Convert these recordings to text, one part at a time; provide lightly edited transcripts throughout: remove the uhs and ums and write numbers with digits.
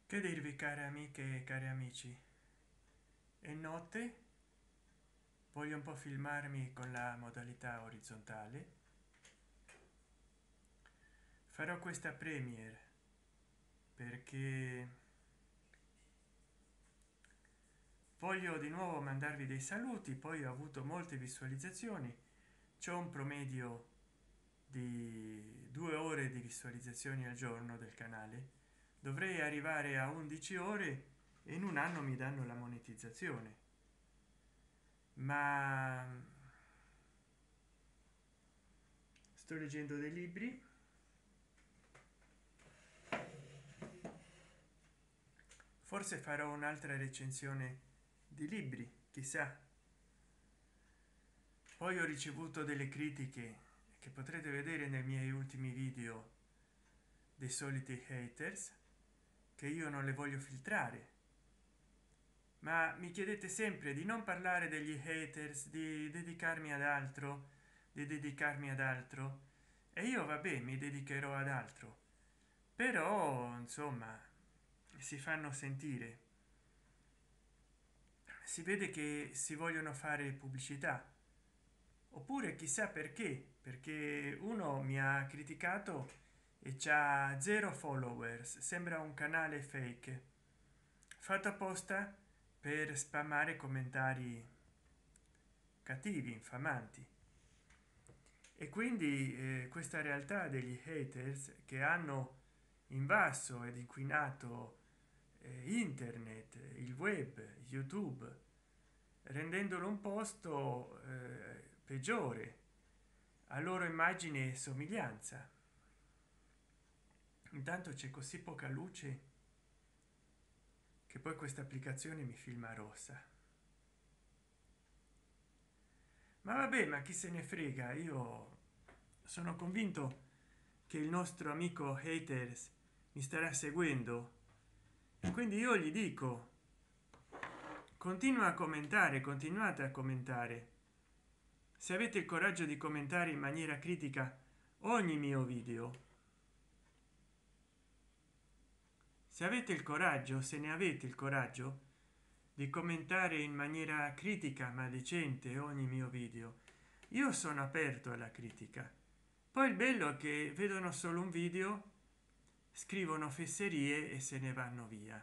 Che dirvi, care amiche e cari amici? È notte, voglio un po' filmarmi con la modalità orizzontale. Farò questa premiere perché voglio di nuovo mandarvi dei saluti. Poi ho avuto molte visualizzazioni, c'è un promedio di 2 ore di visualizzazioni al giorno del canale. Dovrei arrivare a 11 ore e in un anno mi danno la monetizzazione, ma sto leggendo dei libri. Forse farò un'altra recensione di libri, chissà. Poi ho ricevuto delle critiche che potrete vedere nei miei ultimi video, dei soliti haters, che io non le voglio filtrare, ma mi chiedete sempre di non parlare degli haters, di dedicarmi ad altro, e io vabbè, mi dedicherò ad altro. Però insomma si fanno sentire, si vede che si vogliono fare pubblicità, oppure chissà perché uno mi ha criticato e c'ha 0 followers, sembra un canale fake fatto apposta per spammare commentari cattivi, infamanti. E quindi questa realtà degli haters che hanno invaso ed inquinato internet, il web, YouTube, rendendolo un posto peggiore a loro immagine e somiglianza. Intanto c'è così poca luce che poi questa applicazione mi filma rossa, ma vabbè, ma chi se ne frega. Io sono convinto che il nostro amico haters mi starà seguendo e quindi io gli dico: continua a commentare, continuate a commentare. Se avete il coraggio di commentare in maniera critica ogni mio video, se avete il coraggio, se ne avete il coraggio di commentare in maniera critica ma decente ogni mio video, io sono aperto alla critica. Poi il bello è che vedono solo un video, scrivono fesserie e se ne vanno via,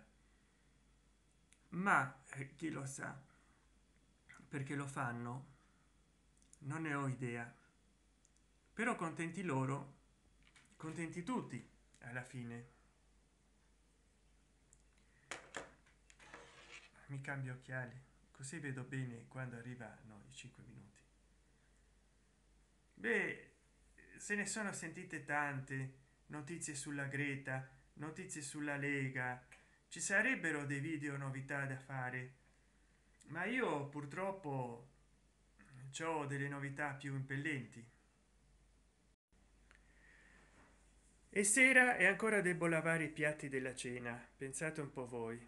ma chi lo sa perché lo fanno, non ne ho idea. Però contenti loro, contenti tutti alla fine. Mi cambio occhiali così vedo bene quando arrivano i 5 minuti. Beh, se ne sono sentite tante notizie sulla Greta, notizie sulla Lega. Ci sarebbero dei video novità da fare, ma io purtroppo ho delle novità più impellenti. E sera e ancora devo lavare i piatti della cena, pensate un po' voi.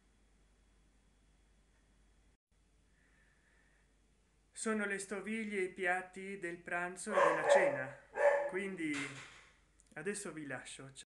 Sono le stoviglie e i piatti del pranzo e della cena, quindi adesso vi lascio.